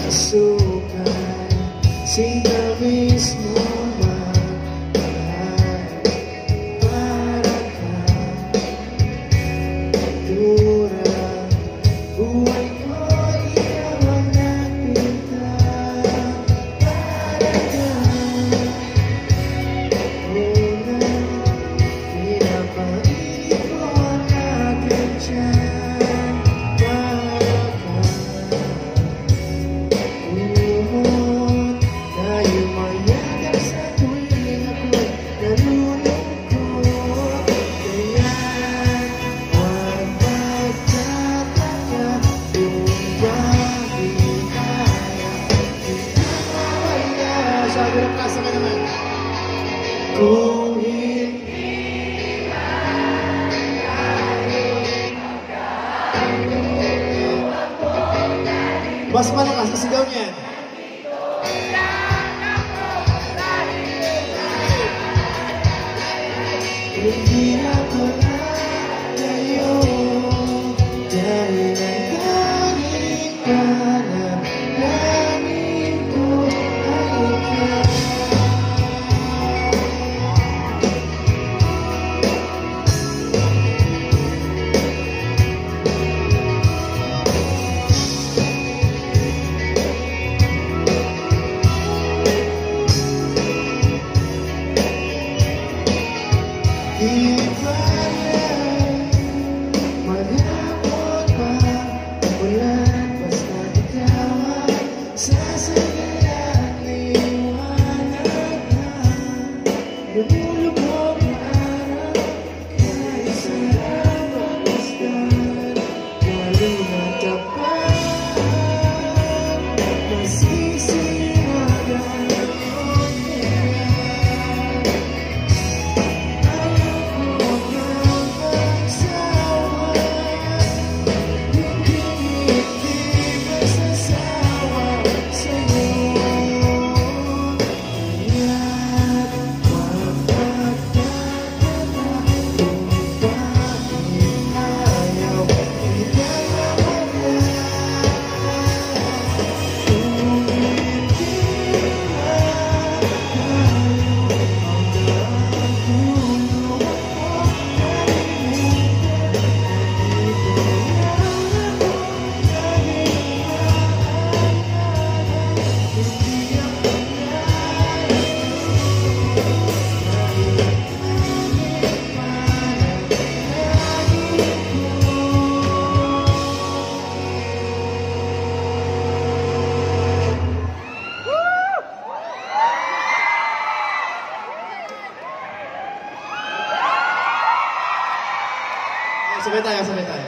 sukay, sila mismo magmahal. Para ka, dura, buhay ko, ikaw ang nakita. Para ka, una, pinapainit ko ang aking tiyan. Para ka, umuhon, tayo mayagap sa tuwing ako'y nalulungkot. Kaya't huwag magtataka kung bakit kaya pinakawala. Sabi ng kasa ka naman. Kung hindi mas malakas na sigaw niyan. Hindi ako natayo dahil ang tanging panalangin ko ay ikaw. Di pala maghapon pa ulan, basta ikaw ang sasaya't liwanag na lumulubog na araw. Kahit sarap ang masdan, lalo na tapat nasisiragan ang kaya. Sabay tayo, sabay tayo.